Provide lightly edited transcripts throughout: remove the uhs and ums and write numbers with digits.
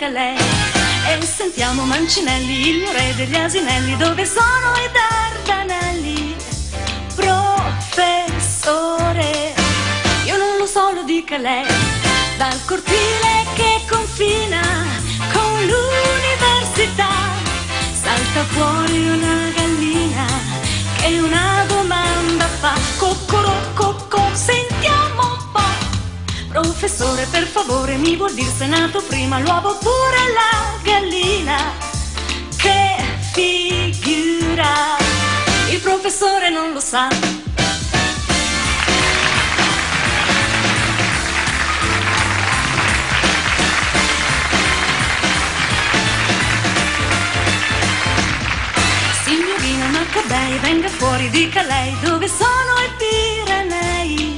Calais. E sentiamo Mancinelli, il mio re degli asinelli, dove sono i Dardanelli. Professore, io non lo so, lo dica lei, dal cortile che confina con l'università salta fuori una gallina che una domanda fa. Cocco, sentiamo un po'. Professore, per favore, mi vuol dire se è nato prima l'uovo oppure la gallina? Che figura, il professore non lo sa. Signorina Maccabei, venga fuori, dica lei, dove sono i Pirenei?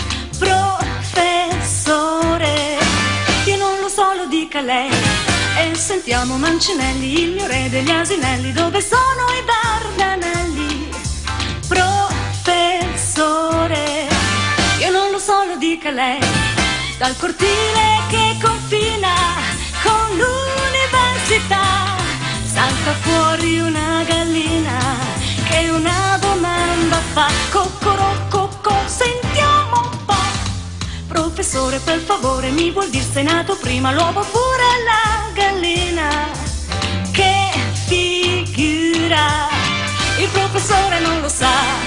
Professore, io non lo so, lo dica lei. E sentiamo Mancinelli, il mio re degli asinelli, dove sono i Dardanelli? Professore, io non lo so, lo dica lei, dal cortile che confina con l'università salta fuori una gallina che una domanda fa. Cocco, sentiamo un po'. Professore, per favore, mi vuol dire se è nato prima l'uovo oppure la gallina? Che figura, il professore non lo sa.